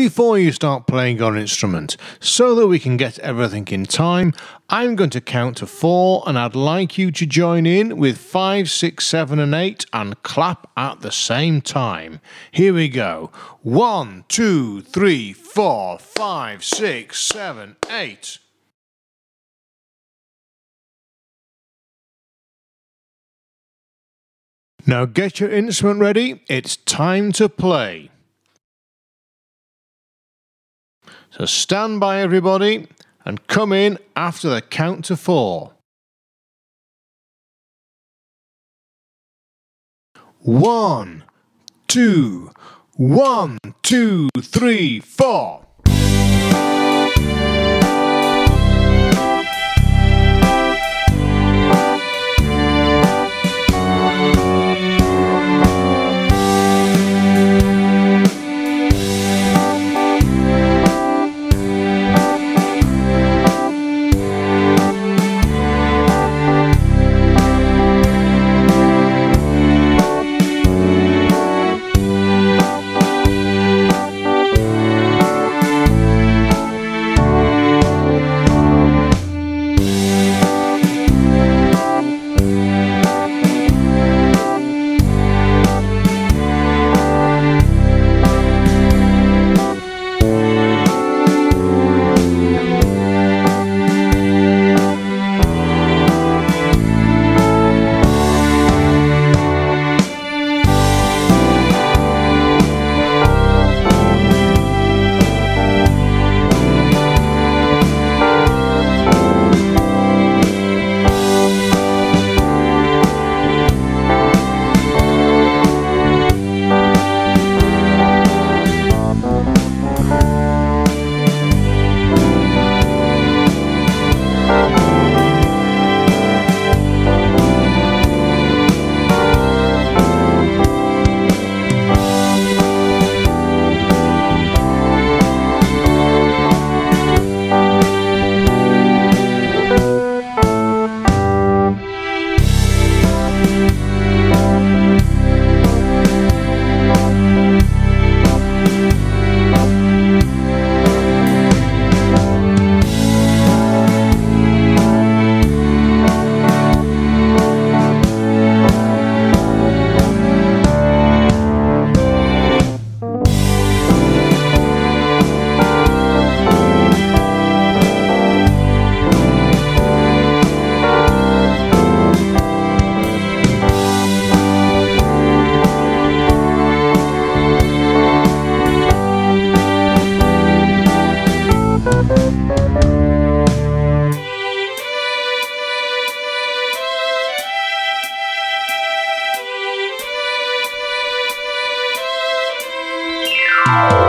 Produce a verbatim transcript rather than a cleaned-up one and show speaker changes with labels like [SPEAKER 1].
[SPEAKER 1] before you start playing your instrument. So that we can get everything in time, I'm going to count to four and I'd like you to join in with five, six, seven and eight and clap at the same time. Here we go. One, two, three, four, five, six, seven, eight. Now get your instrument ready, it's time to play. So stand by everybody and come in after the count to four. One, two, one, two, three, four.
[SPEAKER 2] You